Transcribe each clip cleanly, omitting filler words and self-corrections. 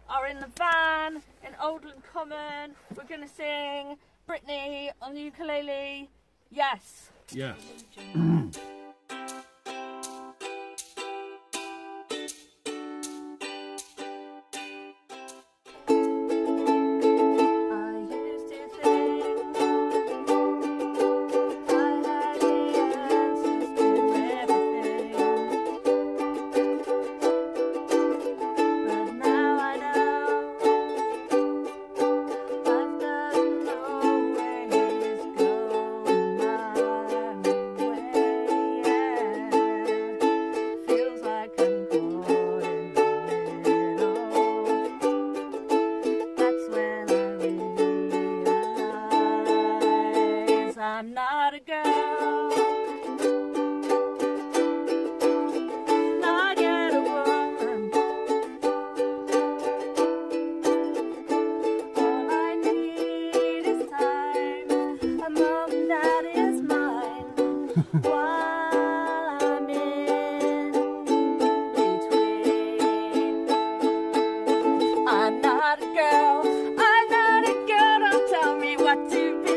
are in the van in Oldland Common. We're going to sing Britney on the ukulele. Yes. Yes. I'm not a girl, not yet a woman. All I need is time, a moment that is mine, while I'm in between. I'm not a girl, I'm not a girl, don't tell me what to be.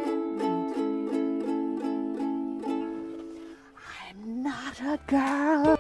Not a girl.